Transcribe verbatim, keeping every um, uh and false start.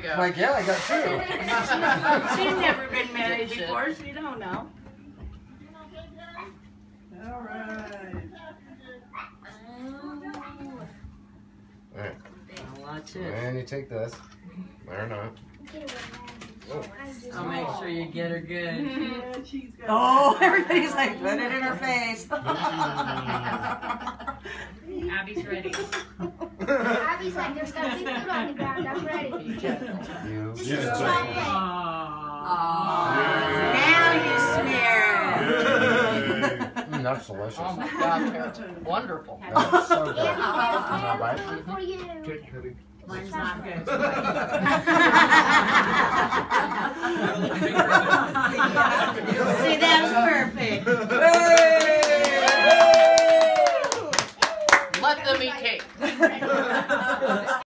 Yeah. Like, yeah, I got two. She's never been married before. She don't know. All right. Alright. I'll watch it. And you take this. Or not. Oh. I'll make sure you get her good. Yeah, she's got Oh, everybody's like, put it in her face. Abby's ready. Abby's like, there's gotta be food on the ground. I'm ready. You. This Yeah, is it's chocolate. Aww. Now you smear it. Mm, that's delicious. Oh my God, that's wonderful. That's so good. Yeah, Can I bite? food for you. Take Cuddy. Mine's not good. See, that's perfect. Let them eat cake.